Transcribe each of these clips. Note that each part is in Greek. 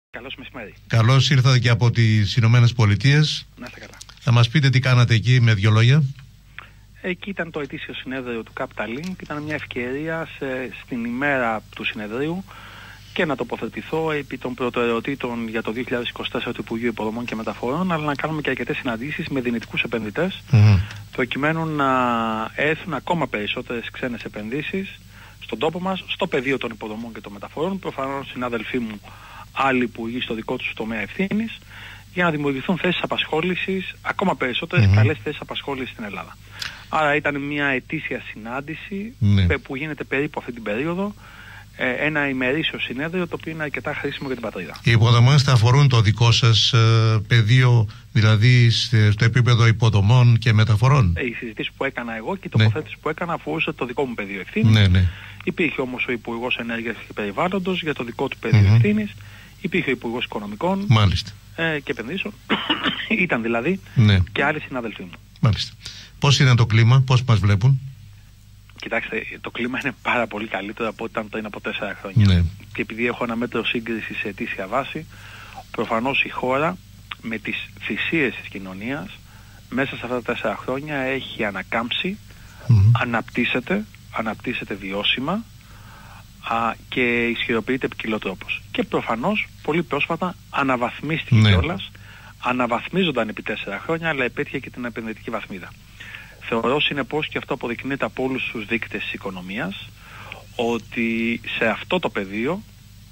Καλώς μεσημέρι. Καλώς ήρθατε και από τις Ηνωμένες Πολιτείες. Να είστε καλά. Θα μας πείτε τι κάνατε εκεί με δύο λόγια. Εκεί ήταν το ετήσιο συνέδριο του Capital Link. Ήταν μια ευκαιρία στην ημέρα του συνεδρίου και να τοποθετηθώ επί των προτεραιοτήτων για το 2024 του Υπουργείου Υποδομών και Μεταφορών, αλλά να κάνουμε και αρκετές συναντήσεις με δυνητικούς επενδυτές, προκειμένου να έρθουν ακόμα περισσότερες ξένες επενδύσεις στον τόπο μας, στο πεδίο των υποδομών και των μεταφορών. Προφανώς συνάδελφοί μου, άλλοι υπουργοί στο δικό τους τομέα ευθύνης, για να δημιουργηθούν θέσεις απασχόλησης, ακόμα περισσότερες καλές θέσεις απασχόλησης στην Ελλάδα. Άρα ήταν μια ετήσια συνάντηση που γίνεται περίπου αυτή την περίοδο, ένα ημερήσιο συνέδριο το οποίο είναι αρκετά χρήσιμο για την πατρίδα. Οι υποδομές θα αφορούν το δικό σας πεδίο, δηλαδή στο επίπεδο υποδομών και μεταφορών? Η συζήτηση που έκανα εγώ και η τοποθέτηση που έκανα αφορούσε το δικό μου πεδίο ευθύνης. Υπήρχε όμως ο Υπουργός Ενέργειας και Περιβάλλοντος για το δικό του πεδίο ευθύνης. Υπήρχε ο Υπουργός Οικονομικών και Επενδύσεων. Ήταν δηλαδή και άλλοι συναδελφοί μου. Μάλιστα. Πώς είναι το κλίμα, πώς μας βλέπουν? Κοιτάξτε, το κλίμα είναι πάρα πολύ καλύτερο από ό,τι ήταν πριν από 4 χρόνια. Και επειδή έχω ένα μέτρο σύγκριση σε ετήσια βάση, προφανώς η χώρα με τις θυσίες της κοινωνίας μέσα σε αυτά τα 4 χρόνια έχει ανακάμψει, αναπτύσσεται βιώσιμα και ισχυροποιείται ποικιλοτρόπως. Και προφανώς πολύ πρόσφατα αναβαθμίστηκε κιόλας, αναβαθμίζονταν επί 4 χρόνια, αλλά επέτυχε και την επενδυτική βαθμίδα. Θεωρώ συνεπώς, και αυτό αποδεικνύεται από όλους τους δείκτες της οικονομίας, ότι σε αυτό το πεδίο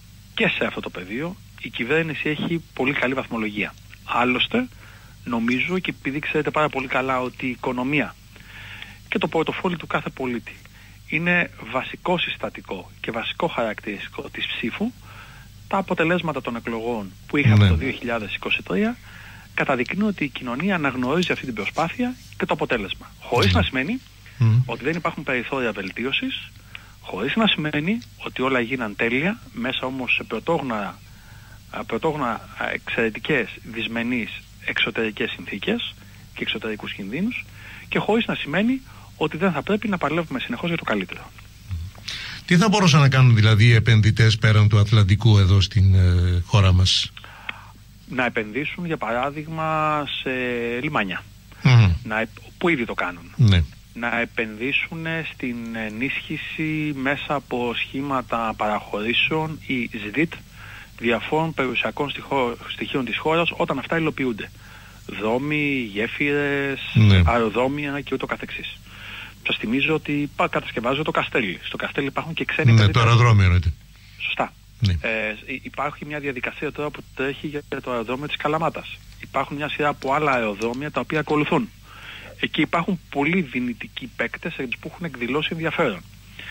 η κυβέρνηση έχει πολύ καλή βαθμολογία. Άλλωστε, νομίζω, και επειδή ξέρετε πάρα πολύ καλά ότι η οικονομία και το πορτοφόλι του κάθε πολίτη είναι βασικό συστατικό και βασικό χαρακτηριστικό της ψήφου, τα αποτελέσματα των εκλογών που είχαμε το 2023 καταδεικνύουν ότι η κοινωνία αναγνωρίζει αυτή την προσπάθεια και το αποτέλεσμα. Χωρίς να σημαίνει ότι δεν υπάρχουν περιθώρια βελτίωσης, χωρίς να σημαίνει ότι όλα γίναν τέλεια, μέσα όμως σε πρωτόγνωρα εξαιρετικές δυσμενείς εξωτερικές συνθήκες και εξωτερικούς κινδύνους, και χωρίς να σημαίνει ότι δεν θα πρέπει να παλεύουμε συνεχώς για το καλύτερο. Τι θα μπορούσαν να κάνουν δηλαδή οι επενδυτές πέραν του Ατλαντικού εδώ στην χώρα μας? Να επενδύσουν για παράδειγμα σε λιμάνια, που ήδη το κάνουν. Να επενδύσουν στην ενίσχυση μέσα από σχήματα παραχωρήσεων ή ΣΔΙΤ διαφόρων περιουσιακών στοιχείων της χώρας όταν αυτά υλοποιούνται. Δρόμοι, γέφυρες, αεροδρόμια και ούτω καθεξής. Σας θυμίζω ότι κατασκευάζω το Καστέλι. Στο Καστέλι υπάρχουν και ξένοι επενδυτές. Το αεροδρόμιο εννοείται. Σωστά. Υπάρχει μια διαδικασία τώρα που τρέχει για το αεροδρόμιο της Καλαμάτας. Υπάρχουν μια σειρά από άλλα αεροδρόμια τα οποία ακολουθούν. Εκεί υπάρχουν πολύ δυνητικοί παίκτες που έχουν εκδηλώσει ενδιαφέρον.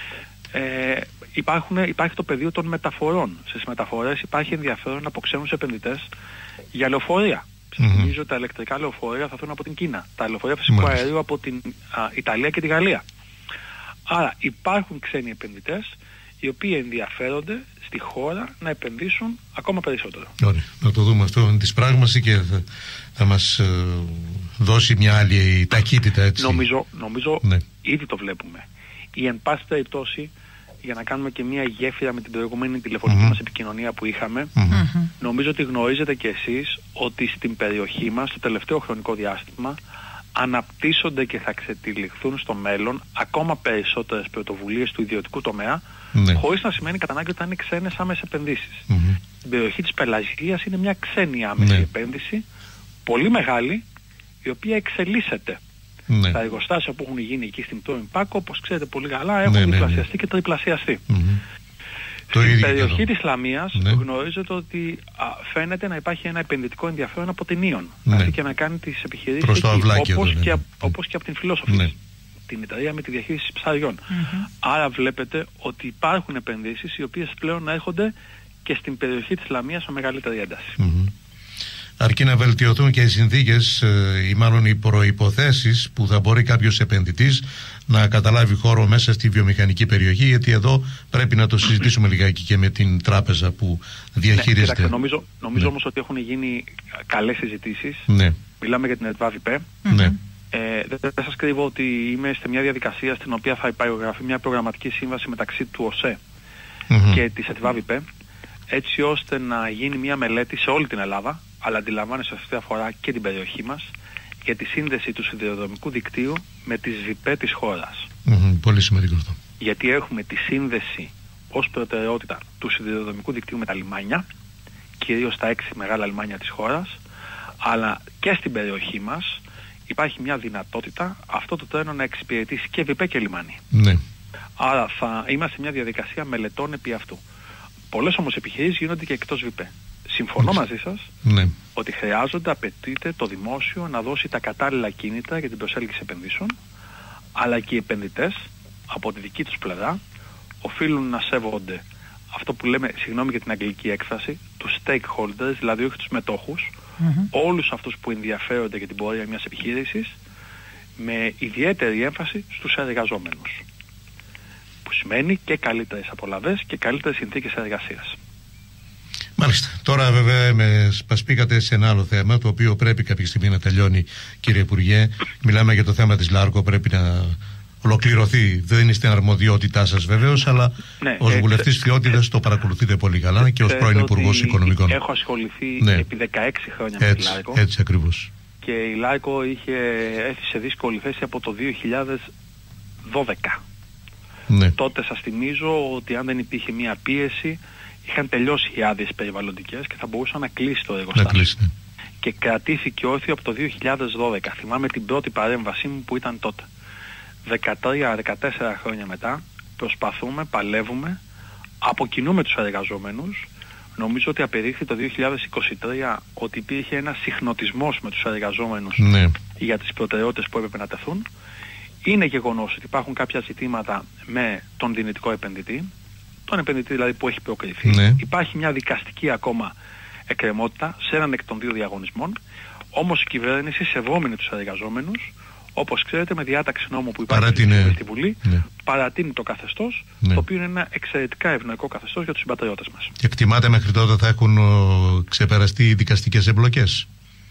Υπάρχει το πεδίο των μεταφορών. Στις μεταφορές υπάρχει ενδιαφέρον από ξένους επενδυτές για λεωφορεία. Νομίζω ότι τα ηλεκτρικά λεωφορεία θα έρθουν από την Κίνα. Τα λεωφορεία φυσικού αερίου από την Ιταλία και τη Γαλλία. Άρα υπάρχουν ξένοι επενδυτές οι οποίοι ενδιαφέρονται στη χώρα να επενδύσουν ακόμα περισσότερο. Ωραία. Να το δούμε αυτό της πράγμαση και θα μας δώσει μια άλλη ταχύτητα, έτσι. Νομίζω ήδη το βλέπουμε. Ή εν πάση περιπτώσει, για να κάνουμε και μια γέφυρα με την προηγούμενη τηλεφωνική μας επικοινωνία που είχαμε, νομίζω ότι γνωρίζετε και εσείς ότι στην περιοχή μας το τελευταίο χρονικό διάστημα αναπτύσσονται και θα ξετυλιχθούν στο μέλλον ακόμα περισσότερες πρωτοβουλίες του ιδιωτικού τομέα, χωρίς να σημαίνει κατά ανάγκη ότι θα είναι ξένες άμεσες επενδύσεις. Στην περιοχή της Πελαγίας είναι μια ξένη άμεση επένδυση, πολύ μεγάλη, η οποία εξελίσσεται. Τα εργοστάσια που έχουν γίνει εκεί στην πρώην Πάκο, όπως ξέρετε πολύ καλά, έχουν διπλασιαστεί και τριπλασιαστεί. Στην περιοχή της Λαμίας γνωρίζετε ότι φαίνεται να υπάρχει ένα επενδυτικό ενδιαφέρον από την Ίον. Δηλαδή και να κάνει τις επιχειρήσεις εκεί, όπως και από την Φιλόσοφη, την εταιρεία με τη διαχείριση ψαριών. Άρα βλέπετε ότι υπάρχουν επενδύσεις οι οποίες πλέον έρχονται και στην περιοχή της Λαμίας με μεγαλύτερη ένταση. Αρκεί να βελτιωθούν και οι συνθήκες ή μάλλον οι προϋποθέσεις που θα μπορεί κάποιος επενδυτής να καταλάβει χώρο μέσα στη βιομηχανική περιοχή, γιατί εδώ πρέπει να το συζητήσουμε λιγάκι και με την τράπεζα που διαχειρίζεται. Νομίζω όμως ότι έχουν γίνει καλές συζητήσεις. Μιλάμε για την ΕΤΒΑΒΙΠΕ. Δεν σας κρύβω ότι είμαι σε μια διαδικασία στην οποία θα υπαγραφεί μια προγραμματική σύμβαση μεταξύ του ΟΣΕ και της ΕΤΒΑΒΙΠΕ, έτσι ώστε να γίνει μια μελέτη σε όλη την Ελλάδα, αλλά αντιλαμβάνεσαι αυτή αφορά και την περιοχή μας, για τη σύνδεση του σιδηροδρομικού δικτύου με τις ΒΠ της χώρας. Πολύ σημαντικό αυτό. Γιατί έχουμε τη σύνδεση ως προτεραιότητα του σιδηροδρομικού δικτύου με τα λιμάνια, κυρίως τα 6 μεγάλα λιμάνια της χώρας, αλλά και στην περιοχή μας υπάρχει μια δυνατότητα αυτό το τρένο να εξυπηρετήσει και ΒΠ και λιμάνι. Ναι. Άρα θα είμαστε σε μια διαδικασία μελετών επί αυτού. Πολλές όμως επιχειρήσεις γίνονται και εκτός ΒΠ. Συμφωνώ μαζί σας ότι χρειάζονται, απαιτείται το δημόσιο να δώσει τα κατάλληλα κίνητρα για την προσέλκυση επενδύσεων, αλλά και οι επενδυτές από τη δική τους πλευρά οφείλουν να σέβονται αυτό που λέμε, συγγνώμη για την αγγλική έκφραση, τους stakeholders, δηλαδή όχι τους μετόχους, όλους αυτούς που ενδιαφέρονται για την πορεία μιας επιχείρησης, με ιδιαίτερη έμφαση στους εργαζόμενους. Που σημαίνει και καλύτερες απολαβές και καλύτερες συνθήκες εργασίας. Μάλιστα. Τώρα βέβαια μας πήγατε σε ένα άλλο θέμα, το οποίο πρέπει κάποια στιγμή να τελειώνει, κύριε Υπουργέ. Μιλάμε για το θέμα της Λάρκο, πρέπει να ολοκληρωθεί. Δεν είναι στην αρμοδιότητά σας βεβαίως, αλλά ως βουλευτής Φιώτιδας το παρακολουθείτε πολύ καλά και ως πρώην Υπουργός Οικονομικών. Έχω ασχοληθεί επί 16 χρόνια με τη Λάρκο. Έτσι ακριβώς. Και η Λάρκο έρθει σε δύσκολη θέση από το 2012. Τότε σας θυμίζω ότι αν δεν υπήρχε μια πίεση, είχαν τελειώσει οι άδειες περιβαλλοντικές και θα μπορούσαν να κλείσει το εργοστάσιο. Και κρατήθηκε όρθιο από το 2012. Θυμάμαι την πρώτη παρέμβασή μου που ήταν τότε. 13-14 χρόνια μετά προσπαθούμε, παλεύουμε, αποκοινούμε τους εργαζόμενους. Νομίζω ότι απεδείχθη το 2023 ότι υπήρχε ένας συχνοτισμός με τους εργαζόμενους για τις προτεραιότητες που έπρεπε να τεθούν. Είναι γεγονός ότι υπάρχουν κάποια ζητήματα με τον δυνητικό επενδυτή, τον επενδυτή δηλαδή που έχει προκριθεί. Υπάρχει μια δικαστική ακόμα εκκρεμότητα σε έναν εκ των δύο διαγωνισμών, όμως η κυβέρνηση, σεβόμενη τους εργαζόμενους, όπως ξέρετε, με διάταξη νόμου που υπάρχει στη Βουλή, παρατείνει το καθεστώς, το οποίο είναι ένα εξαιρετικά ευνοϊκό καθεστώς για τους συμπατριώτες μας. Και εκτιμάται μέχρι τότε θα έχουν ξεπεραστεί οι δικαστικές εμπλοκές?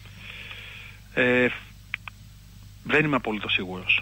Δεν είμαι απολύτως σίγουρος.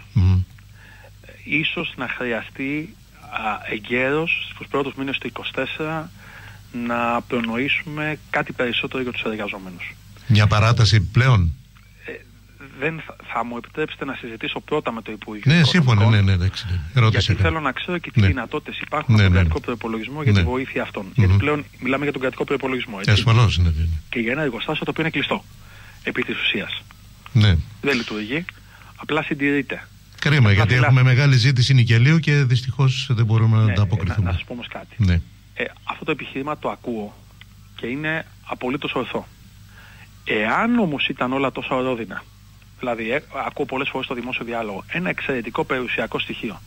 Ίσως να χρειαστεί εγκαίρως στους πρώτους μήνες του 2024 να προνοήσουμε κάτι περισσότερο για τους εργαζόμενους. Μια παράταση πλέον? Δεν θα μου επιτρέψετε να συζητήσω πρώτα με το Υπουργείο. Ναι, σύμφωνα, γιατί θέλω να ξέρω και τι δυνατότητες υπάρχουν στον κρατικό προϋπολογισμό για τη βοήθεια αυτών. Γιατί πλέον μιλάμε για τον κρατικό προϋπολογισμό. Ασφαλώς, και για ένα εργοστάσιο το οποίο είναι κλειστό επί της ουσίας. Δεν λειτουργεί, απλά συντηρείται. Κρίμα, γιατί έχουμε μεγάλη ζήτηση νοικελίου και δυστυχώς δεν μπορούμε να ανταποκριθούμε. Να σας πω όμως κάτι. Αυτό το επιχείρημα το ακούω και είναι απολύτως ορθό. Εάν όμως ήταν όλα τόσο ορόδινα, δηλαδή ακούω πολλές φορές στο δημόσιο διάλογο ένα εξαιρετικό περιουσιακό στοιχείο,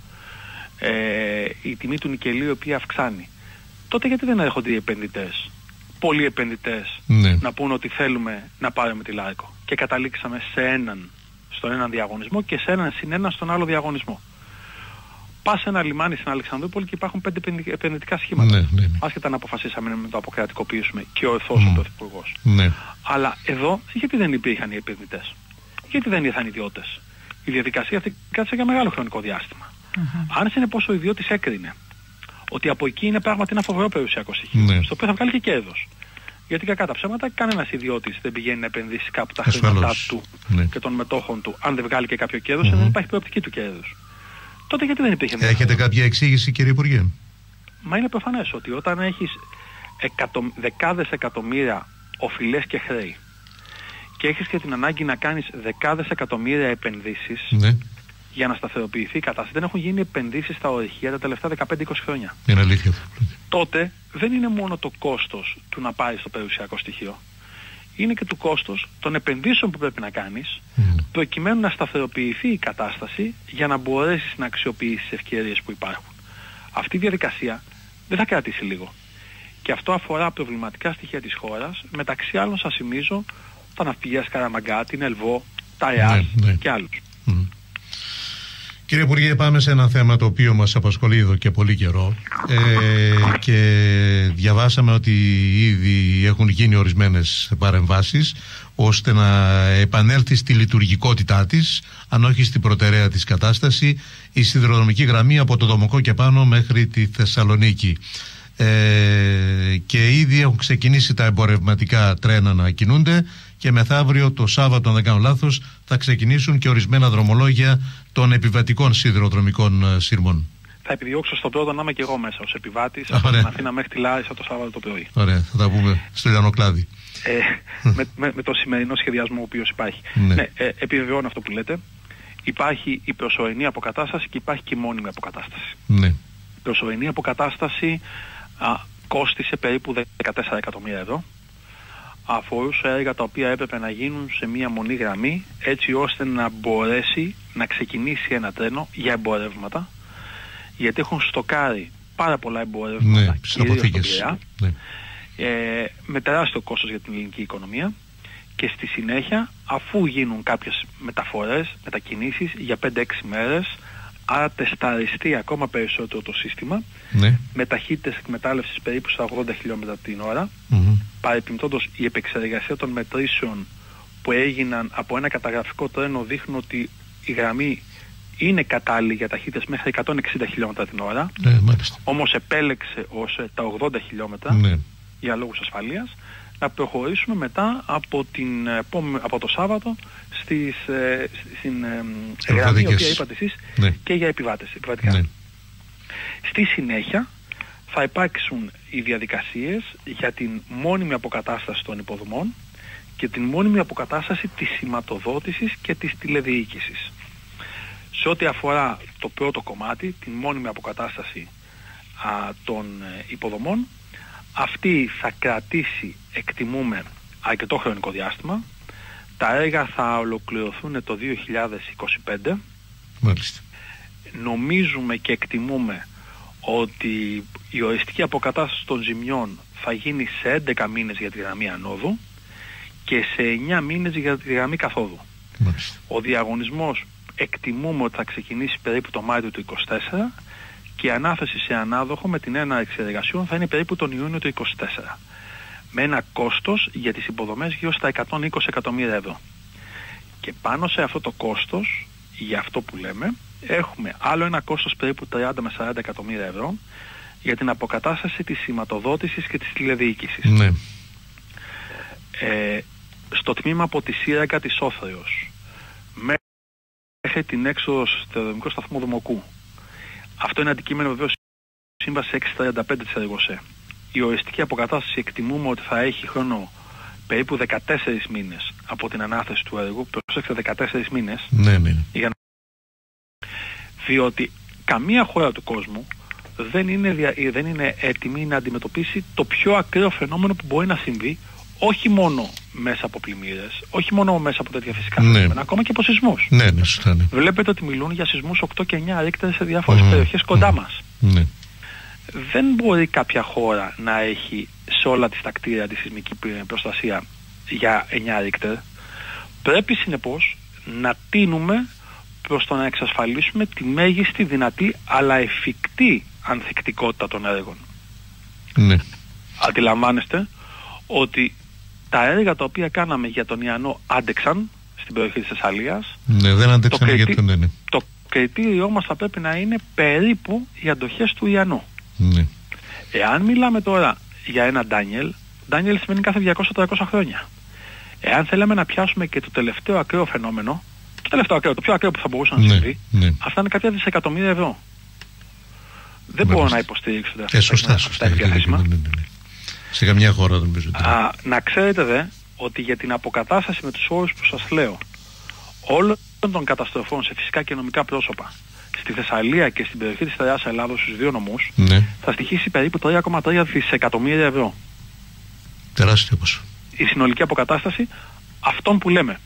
η τιμή του νοικελίου η οποία αυξάνει, τότε γιατί δεν έρχονται οι επενδυτές, πολλοί επενδυτές, να πούν ότι θέλουμε να πάρουμε τη Λάρκο, και καταλήξαμε στον έναν διαγωνισμό και σε έναν συνέναν στον άλλο διαγωνισμό. Πας σε ένα λιμάνι στην Αλεξανδρούπολη και υπάρχουν 5 επενδυτικά σχήματα. Άσχετα να αποφασίσαμε να το αποκρατικοποιήσουμε και ορθώς ο Πρωθυπουργός. Αλλά εδώ γιατί δεν υπήρχαν οι επενδυτές? Γιατί δεν ήρθαν οι ιδιώτες? Η διαδικασία αυτή κράτησε για μεγάλο χρονικό διάστημα. Αν συνεπώς ο ιδιώτης έκρινε ότι από εκεί είναι πράγματι ένα φοβερό περιουσιακό στοιχείο, στο οποίο θα βγάλει και κέρδος. Γιατί κακά τα ψέματα, κανένας ιδιώτης δεν πηγαίνει να επενδύσει κάπου τα χρήματά του και των μετόχων του, αν δεν βγάλει και κάποιο κέρδος, δεν υπάρχει προοπτική του κέρδους. Τότε γιατί δεν υπήρχε? Έχετε κάποια εξήγηση, κύριε Υπουργέ? Μα είναι προφανές ότι όταν έχεις δεκάδες εκατομμύρια οφειλές και χρέη και έχεις και την ανάγκη να κάνεις δεκάδες εκατομμύρια επενδύσεις για να σταθεροποιηθεί η κατάσταση, δεν έχουν γίνει επενδύσεις στα ορυχεία τα τελευταία 15-20 χρόνια. Είναι αλήθεια. Τότε δεν είναι μόνο το κόστος του να πάρεις το περιουσιακό στοιχείο. Είναι και το κόστος των επενδύσεων που πρέπει να κάνεις προκειμένου να σταθεροποιηθεί η κατάσταση για να μπορέσεις να αξιοποιήσεις τις ευκαιρίες που υπάρχουν. Αυτή η διαδικασία δεν θα κρατήσει λίγο. Και αυτό αφορά προβληματικά στοιχεία της χώρας, μεταξύ άλλων σας θυμίζω τα ναυπηγεία Σκαραμαγκά, την Ελβό, τα ΕΑΣ και άλλους. Κύριε Υπουργέ, πάμε σε ένα θέμα το οποίο μας απασχολεί εδώ και πολύ καιρό και διαβάσαμε ότι ήδη έχουν γίνει ορισμένες παρεμβάσεις ώστε να επανέλθει στη λειτουργικότητά της, αν όχι στην προτεραία της κατάσταση, η σιδηροδρομική γραμμή από το Δομοκό και πάνω μέχρι τη Θεσσαλονίκη. και ήδη έχουν ξεκινήσει τα εμπορευματικά τρένα να κινούνται και μεθαύριο το Σάββατο, αν δεν κάνω λάθος, θα ξεκινήσουν και ορισμένα δρομολόγια των επιβατικών σιδηροδρομικών σύρμων. Θα επιδιώξω στον πρώτο να είμαι και εγώ μέσα ως επιβάτης από την Αθήνα μέχρι τη Λάρισα το Σάββατο το πρωί. Ωραία, θα τα πούμε στο Λιανοκλάδι. Με το σημερινό σχεδιασμό ο οποίος υπάρχει. Επιβεβαιώνω αυτό που λέτε. Υπάρχει η προσωρινή αποκατάσταση και υπάρχει και η μόνιμη αποκατάσταση. Η προσωρινή αποκατάσταση κόστισε περίπου 14 εκατομμύρια ευρώ. Αφορούσε έργα τα οποία έπρεπε να γίνουν σε μία μονή γραμμή, έτσι ώστε να μπορέσει να ξεκινήσει ένα τρένο για εμπορεύματα, γιατί έχουν στοκάρει πάρα πολλά εμπορεύματα, κυρίως στον Πειραιά, με τεράστιο κόστος για την ελληνική οικονομία, και στη συνέχεια, αφού γίνουν κάποιες μεταφορές, μετακινήσεις για 5-6 μέρες, άρα τεσταριστεί ακόμα περισσότερο το σύστημα, με ταχύτητες εκμετάλλευσης περίπου στα 80 χιλιόμετρα την ώρα. Παρεπιπτόντως, η επεξεργασία των μετρήσεων που έγιναν από ένα καταγραφικό τρένο δείχνουν ότι η γραμμή είναι κατάλληλη για ταχύτητες μέχρι 160 χιλιόμετρα την ώρα. Όμως επέλεξε ως τα 80 χιλιόμετρα για λόγους ασφαλείας να προχωρήσουμε μετά από το Σάββατο στην γραμμή, η οποία είπατε εσείς, και για επιβάτες, επιβατικά. Στη συνέχεια θα υπάρξουν οι διαδικασίες για την μόνιμη αποκατάσταση των υποδομών και την μόνιμη αποκατάσταση της σηματοδότησης και της τηλεδιοίκησης. Σε ό,τι αφορά το πρώτο κομμάτι, την μόνιμη αποκατάσταση των υποδομών, αυτή θα κρατήσει, εκτιμούμε, αρκετό χρονικό διάστημα. Τα έργα θα ολοκληρωθούν το 2025. Μάλιστα. Νομίζουμε και εκτιμούμε ότι η οριστική αποκατάσταση των ζημιών θα γίνει σε 11 μήνες για τη γραμμή ανόδου και σε 9 μήνες για τη γραμμή καθόδου. Μάλιστα. Ο διαγωνισμός εκτιμούμε ότι θα ξεκινήσει περίπου το Μάιο του 2024 και η ανάθεση σε ανάδοχο με την έναρξη εργασιών θα είναι περίπου τον Ιούνιο του 2024. Με ένα κόστος για τις υποδομές γύρω στα 120 εκατομμύρια ευρώ. Και πάνω σε αυτό το κόστος, για αυτό που λέμε, έχουμε άλλο ένα κόστος περίπου 30 με 40 εκατομμύρια ευρώ για την αποκατάσταση της σηματοδότησης και της τηλεδιοίκησης. Στο τμήμα από τη Σύραγγα της Όθρεως μέχρι την έξοδο στο σιδηροδρομικό σταθμό Δομοκού. Αυτό είναι αντικείμενο βεβαίως σύμβαση 635 της ΕΡΓΟΣΕ. Η οριστική αποκατάσταση εκτιμούμε ότι θα έχει χρόνο περίπου 14 μήνες από την ανάθεση του έργου. Προσέξτε, 14 μήνες. Διότι καμία χώρα του κόσμου δεν είναι έτοιμη να αντιμετωπίσει το πιο ακραίο φαινόμενο που μπορεί να συμβεί, όχι μόνο μέσα από πλημμύρες, όχι μόνο μέσα από τέτοια φυσικά φαινόμενα, ακόμα και από σεισμούς. Βλέπετε ότι μιλούν για σεισμούς 8 και 9 Ρίχτερ σε διάφορες περιοχές κοντά μας. Δεν μπορεί κάποια χώρα να έχει σε όλα τις τα κτίρια αντισεισμική προστασία για 9 Ρίχτερ. Πρέπει συνεπώς να τίνουμε προς το να εξασφαλίσουμε τη μέγιστη δυνατή αλλά εφικτή ανθεκτικότητα των έργων. Αντιλαμβάνεστε ότι τα έργα τα οποία κάναμε για τον Ιαννό άντεξαν στην περιοχή της Θεσσαλίας. Δεν άντεξαν γιατί δεν είναι. Το κριτήριό μας θα πρέπει να είναι περίπου οι αντοχές του Ιαννού. Εάν μιλάμε τώρα για ένα Ντάνιελ σημαίνει κάθε 200-300 χρόνια. Εάν θέλαμε να πιάσουμε και το τελευταίο ακραίο φαινόμενο, το πιο ακραίο που θα μπορούσε να συμβεί, αυτά είναι κάποια δισεκατομμύρια ευρώ. Δεν μπορώ να υποστηρίξω αυτά είναι διαθέσιμα. Σε καμιά χώρα δεν νομίζω. Να ξέρετε δε ότι για την αποκατάσταση με τους όρους που σας λέω όλων των καταστροφών σε φυσικά και νομικά πρόσωπα στη Θεσσαλία και στην περιοχή της Στερεάς Ελλάδος στους δύο νομούς θα στοιχήσει περίπου 3,3 δισεκατομμύρια ευρώ. Τεράστιο ποσό. Η συνολική αποκατάσταση αυτών που λέμε.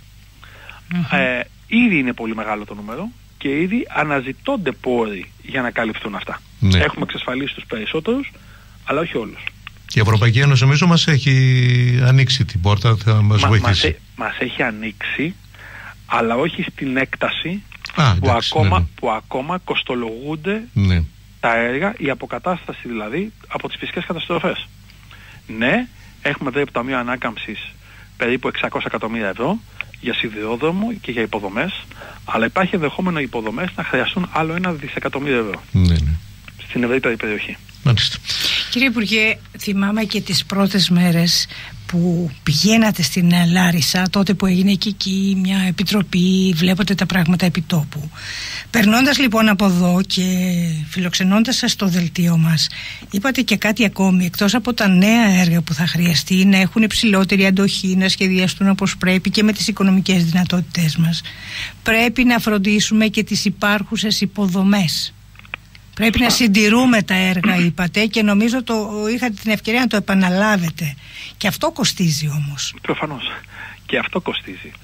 Ήδη είναι πολύ μεγάλο το νούμερο και ήδη αναζητώνται πόροι για να καλυφθούν αυτά. Έχουμε εξασφαλίσει τους περισσότερους, αλλά όχι όλους. Η Ευρωπαϊκή Ένωση νομίζω μας έχει ανοίξει την πόρτα, θα μας βοηθήσει. Μας έχει ανοίξει, αλλά όχι στην έκταση που ακόμα κοστολογούνται τα έργα, η αποκατάσταση δηλαδή από τις φυσικές καταστροφές. Ναι, έχουμε δει από το Ταμείο Ανάκαμψης περίπου 600 εκατομμύρια ευρώ για σιδηρόδρομο και για υποδομές, αλλά υπάρχει ενδεχόμενο οι υποδομές να χρειαστούν άλλο 1 δισεκατομμύριο ευρώ στην ευρύτερη περιοχή. Μάλιστα. Κύριε Υπουργέ, θυμάμαι και τις πρώτες μέρες που πηγαίνατε στην Λάρισα, τότε που έγινε και εκεί μια επιτροπή, βλέπετε τα πράγματα επί τόπου. Περνώντας λοιπόν από εδώ και φιλοξενώντας σας στο δελτίο μας, είπατε και κάτι ακόμη, εκτός από τα νέα έργα που θα χρειαστεί να έχουν υψηλότερη αντοχή, να σχεδιαστούν όπως πρέπει και με τις οικονομικές δυνατότητές μας, πρέπει να φροντίσουμε και τις υπάρχουσες υποδομές. Πρέπει να συντηρούμε τα έργα, είπατε, και νομίζω είχατε την ευκαιρία να το επαναλάβετε. Και αυτό κοστίζει όμως. Προφανώς. Και αυτό κοστίζει.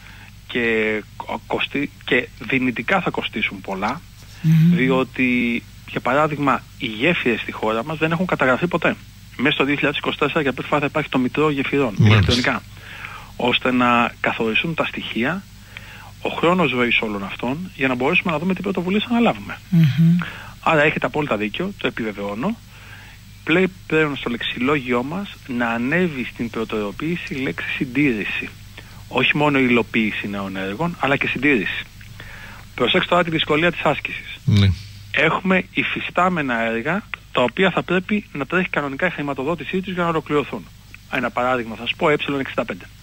Και δυνητικά θα κοστίσουν πολλά, διότι, για παράδειγμα, οι γέφυρες στη χώρα μας δεν έχουν καταγραφεί ποτέ. Μέσα στο 2024 για πρώτη φορά θα υπάρχει το Μητρό Γεφυρών, ηλεκτρονικά, ώστε να καθοριστούν τα στοιχεία, ο χρόνος ζωής όλων αυτών, για να μπορέσουμε να δούμε τι πρωτοβουλίες αναλάβουμε. Άρα έχετε απόλυτα δίκιο, το επιβεβαιώνω. Πλέον στο λεξιλόγιό μας να ανέβει στην προτεραιοποίηση η λέξη συντήρηση. Όχι μόνο η υλοποίηση νέων έργων, αλλά και συντήρηση. Προσέξτε τώρα τη δυσκολία της άσκησης. Ναι. Έχουμε υφιστάμενα έργα, τα οποία θα πρέπει να τρέχει κανονικά η χρηματοδότησή τους για να ολοκληρωθούν. Ένα παράδειγμα θα σας πω, Ε65.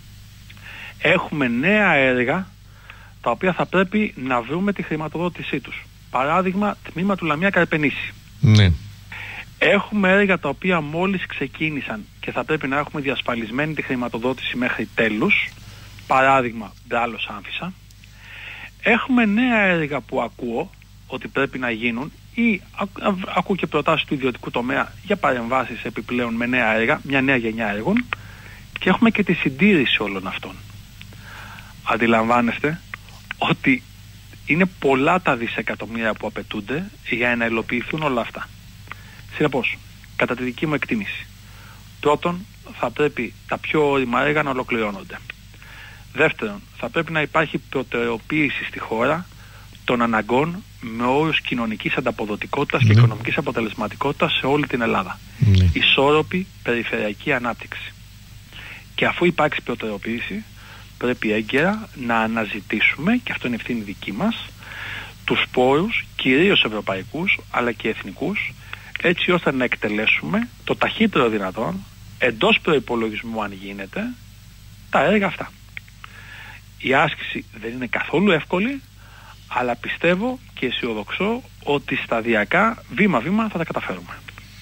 Έχουμε νέα έργα, τα οποία θα πρέπει να βρούμε τη χρηματοδότησή τους. Παράδειγμα, τμήμα του Λαμία Καρπενήσι. Ναι. Έχουμε έργα τα οποία μόλις ξεκίνησαν και θα πρέπει να έχουμε διασφαλισμένη τη χρηματοδότηση μέχρι τέλους. Παράδειγμα, Μπράλος Άμφισσα. Έχουμε νέα έργα που ακούω ότι πρέπει να γίνουν ή ακούω και προτάσεις του ιδιωτικού τομέα για παρεμβάσεις επιπλέον με νέα έργα, μια νέα γενιά έργων, και έχουμε και τη συντήρηση όλων αυτών. Αντιλαμβάνεστε ότι είναι πολλά τα δισεκατομμύρια που απαιτούνται για να υλοποιηθούν όλα αυτά. Συνεπώς, κατά τη δική μου εκτίμηση, πρώτον, θα πρέπει τα πιο όρημα έργα να ολοκληρώνονται. Δεύτερον, θα πρέπει να υπάρχει προτεραιοποίηση στη χώρα των αναγκών με όρους κοινωνικής ανταποδοτικότητας και οικονομικής αποτελεσματικότητας σε όλη την Ελλάδα. Ισόρροπη περιφερειακή ανάπτυξη. Και αφού υπάρξει προτεραιοποίηση, πρέπει έγκαιρα να αναζητήσουμε, και αυτό είναι ευθύνη δική μας, τους πόρους, κυρίως ευρωπαϊκούς αλλά και εθνικούς, έτσι ώστε να εκτελέσουμε το ταχύτερο δυνατόν, εντός προϋπολογισμού αν γίνεται, τα έργα αυτά. Η άσκηση δεν είναι καθόλου εύκολη, αλλά πιστεύω και αισιοδοξώ ότι σταδιακά, βήμα-βήμα θα τα καταφέρουμε.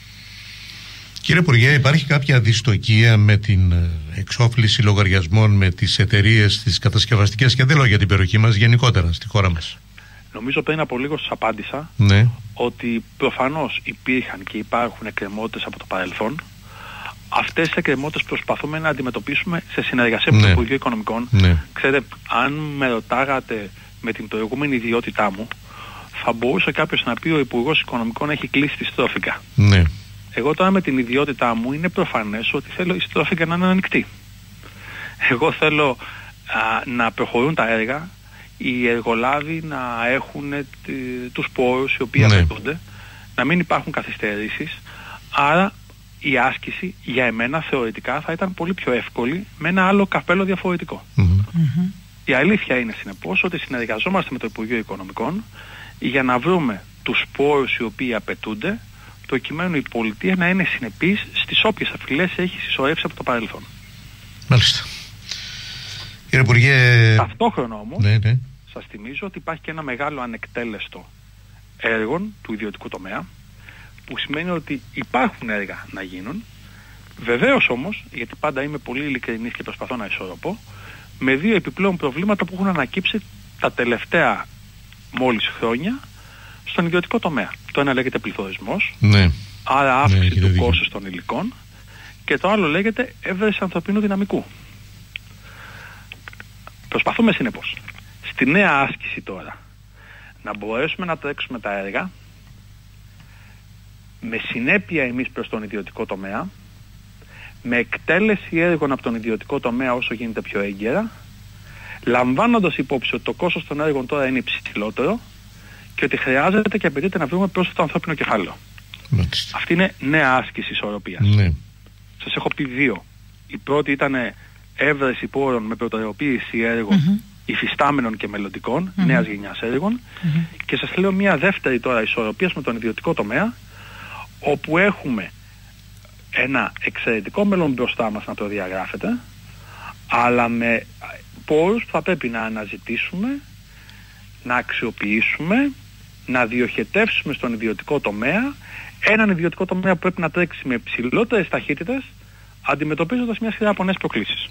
Κύριε Υπουργέ, υπάρχει κάποια δυστοκία με την εξόφληση λογαριασμών με τις εταιρείες, τις κατασκευαστικές, και δεν λέω για την περιοχή μας, γενικότερα στη χώρα μας? Νομίζω πριν από λίγο σας απάντησα ότι προφανώς υπήρχαν και υπάρχουν εκκρεμότητες από το παρελθόν. Αυτές τις εκκρεμότητες προσπαθούμε να αντιμετωπίσουμε σε συνεργασία με το Υπουργείο Οικονομικών. Ξέρετε, αν με ρωτάγατε με την προηγούμενη ιδιότητά μου, θα μπορούσε κάποιος να πει ο Υπουργός Οικονομικών έχει κλείσει τη στρόφιγγα. Εγώ τώρα με την ιδιότητά μου είναι προφανές ότι θέλω η στρόφιγγα να είναι ανοιχτή. Εγώ θέλω να προχωρούν τα έργα, οι εργολάβοι να έχουν τους πόρους οι οποίοι απαιτούνται, να μην υπάρχουν καθυστερήσεις. Άρα η άσκηση για εμένα θεωρητικά θα ήταν πολύ πιο εύκολη με ένα άλλο καπέλο διαφορετικό. Η αλήθεια είναι συνεπώς ότι συνεργαζόμαστε με το Υπουργείο Οικονομικών για να βρούμε τους πόρους οι οποίοι απαιτούνται, προκειμένου η πολιτεία να είναι συνεπής στις όποιες αφιλές έχει συσσωρεύσει από το παρελθόν. Μάλιστα. Κύριε Υπουργέ... Ταυτόχρονα όμως, σας θυμίζω ότι υπάρχει και ένα μεγάλο ανεκτέλεστο έργων του ιδιωτικού τομέα, που σημαίνει ότι υπάρχουν έργα να γίνουν. Βεβαίως όμως, γιατί πάντα είμαι πολύ ειλικρινής και προσπαθώ να ισορροπώ, με δύο επιπλέον προβλήματα που έχουν ανακύψει τα τελευταία μόλις χρόνια στον ιδιωτικό τομέα. Το ένα λέγεται πληθωρισμός, άρα αύξηση του κόστους των υλικών, και το άλλο λέγεται έβρεση ανθρωπίνου δυναμικού. Προσπαθούμε συνεπώς στη νέα άσκηση τώρα να μπορέσουμε να τρέξουμε τα έργα με συνέπεια εμείς προς τον ιδιωτικό τομέα, με εκτέλεση έργων από τον ιδιωτικό τομέα όσο γίνεται πιο έγκαιρα, λαμβάνοντας υπόψη ότι το κόστος των έργων τώρα είναι υψηλότερο και ότι χρειάζεται και απαιτείται να βρούμε πρόσθετο ανθρώπινο κεφάλαιο. Αυτή είναι νέα άσκηση ισορροπίας. Σας έχω πει δύο. Η πρώτη ήταν έβρεση πόρων με προτεραιοποίηση έργων υφιστάμενων και μελλοντικών, νέας γενιάς έργων, και σας λέω μια δεύτερη τώρα ισορροπίας με τον ιδιωτικό τομέα, όπου έχουμε ένα εξαιρετικό μέλλον μπροστά μας να το διαγράφετε, αλλά με πόρους που θα πρέπει να αναζητήσουμε, να αξιοποιήσουμε, να διοχετεύσουμε στον ιδιωτικό τομέα, έναν ιδιωτικό τομέα που πρέπει να τρέξει με ψηλότερες ταχύτητες, αντιμετωπίζοντας μια σειρά από νέες προκλήσεις.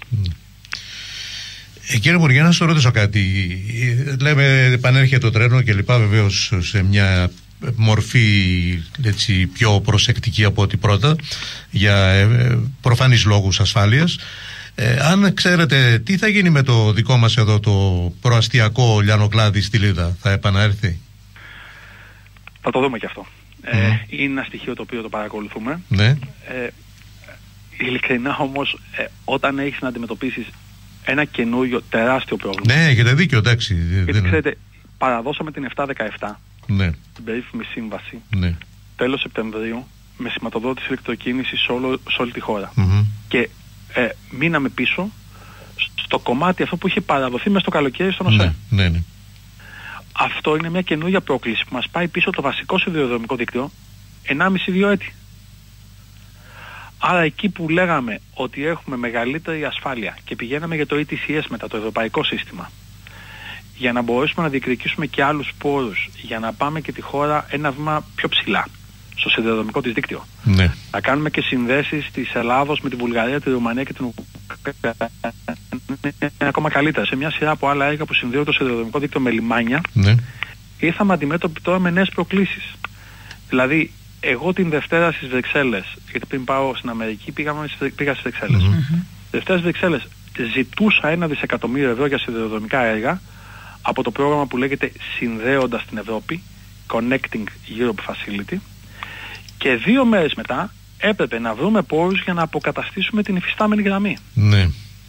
Κύριε Υπουργέ, να σας ρωτήσω κάτι. Λέμε επανέρχεται το τρένο και λοιπά, βεβαίως σε μια μορφή έτσι, πιο προσεκτική από ό,τι πρώτα, για προφανείς λόγους ασφάλειας. Αν ξέρετε τι θα γίνει με το δικό μας εδώ το προαστιακό λιανοκλάδι στη Λίδα, θα επαναέρθει? Θα το δούμε και αυτό. Είναι ένα στοιχείο το οποίο το παρακολουθούμε. Ναι. Ειλικρινά όμως, όταν έχεις να αντιμετωπίσεις ένα καινούριο τεράστιο πρόβλημα. Ναι, έχετε δίκιο, εντάξει. Γιατί ξέρετε, παραδώσαμε την 717, ναι, την περίφημη σύμβαση, ναι, τέλος Σεπτεμβρίου, με σηματοδότηση ηλεκτροκίνησης σε όλη τη χώρα. Και μείναμε πίσω στο κομμάτι αυτό που είχε παραδοθεί μες στο καλοκαίρι στον ΟΣΕ. Ναι, ναι. Αυτό είναι μια καινούργια πρόκληση που μας πάει πίσω το βασικό σιδηροδρομικό δίκτυο 1,5-2 έτη. Άρα εκεί που λέγαμε ότι έχουμε μεγαλύτερη ασφάλεια και πηγαίναμε για το ETCS μετά, το ευρωπαϊκό σύστημα, για να μπορέσουμε να διεκδικήσουμε και άλλους πόρους, για να πάμε και τη χώρα ένα βήμα πιο ψηλά στο σιδηροδρομικό της δίκτυο. Ναι. Να κάνουμε και συνδέσεις της Ελλάδος με τη Βουλγαρία, τη Ρουμανία και την Ουκρανία ακόμα καλύτερα. Σε μια σειρά από άλλα έργα που συνδέουν το σιδηροδρομικό δίκτυο με λιμάνια, ναι, ήρθαμε αντιμέτωποι τώρα με νέες προκλήσεις. Δηλαδή, εγώ την Δευτέρα στις Βρυξέλλες, γιατί πριν πάω στην Αμερική πήγα στις Βρυξέλλες. Δευτέρα στις Βρυξέλλες ζητούσα 1 δισεκατομμύριο ευρώ για σιδηροδρομικά έργα από το πρόγραμμα που λέγεται Συνδέοντας την Ευρώπη, Connecting Europe Facility, και 2 μέρες μετά έπρεπε να βρούμε πόρους για να αποκαταστήσουμε την υφιστάμενη γραμμή. Ναι.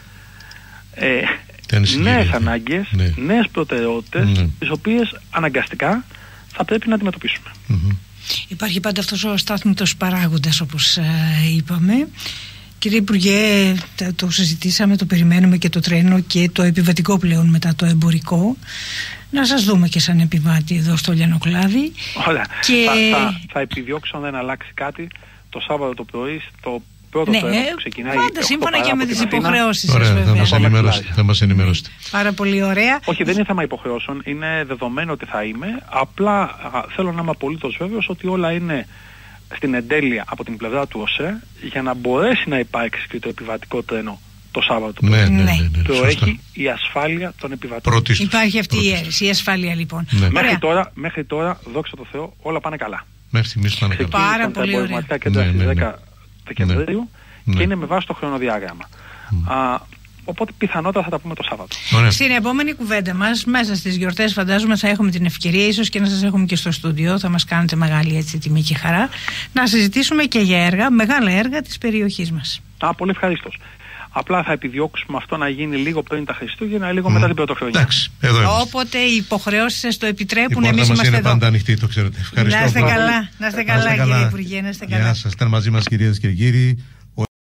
Νέες ανάγκες, ναι, νέες προτεραιότητες, ναι, τις οποίες αναγκαστικά θα πρέπει να αντιμετωπίσουμε. Υπάρχει πάντα αυτός ο στάθμιτος παράγοντας, όπως είπαμε. Κύριε Υπουργέ, το συζητήσαμε, το περιμένουμε και το τρένο και το επιβατικό πλέον μετά το εμπορικό. Να σας δούμε και σαν επιβάτη εδώ στο λιανοκλάδι. Ωραία. Και... Θα επιδιώξω, αν δεν αλλάξει κάτι, το Σάββατο το πρωί στο πρώτο τρένο που ξεκινάει. Πάντα σύμφωνα και με τις υποχρεώσεις σας, βέβαια. Θα μας ενημερώσετε. Πάρα πολύ ωραία. Όχι, δεν είναι θέμα υποχρεώσεων. Είναι δεδομένο ότι θα είμαι. Απλά θέλω να είμαι απολύτως βέβαιος ότι όλα είναι στην εντέλεια από την πλευρά του ΟΣΕ για να μπορέσει να υπάρξει και το επιβατικό τρένο το Σάββατο. Ναι. Προέχει η ασφάλεια των επιβατών. Υπάρχει αυτή η ασφάλεια, λοιπόν. Ναι. Μέχρι τώρα, δόξα τω Θεώ, όλα πάνε καλά. Πάρα πολύ ωραία. Τα κέντρα στις 10 Δεκεμβρίου και είναι με βάση το χρονοδιάγραμμα. Οπότε πιθανότατα θα τα πούμε το Σάββατο. Ωραία. Στην επόμενη κουβέντα μας, μέσα στις γιορτές, φαντάζομαι θα έχουμε την ευκαιρία, ίσως και να σας έχουμε και στο στούντιο, θα μας κάνετε μεγάλη έτσι τιμή και χαρά, να συζητήσουμε και για έργα, μεγάλα έργα της περιοχής μας. Πολύ ευχαρίστως. Απλά θα επιδιώξουμε αυτό να γίνει λίγο πριν τα Χριστούγεννα, λίγο μετά την Πρωτοχρονιά. Εντάξει, εδώ είμαστε. Όποτε οι υποχρεώσεις σας το επιτρέπουν, εμείς είμαστε είναι εδώ. Πάντα ανοιχτή, το ξέρετε. Ευχαριστώ. Να είστε καλά, κύριε Υπουργέ, να είστε καλά. Γεια σας, ήταν μαζί μας κυρίες και κύριοι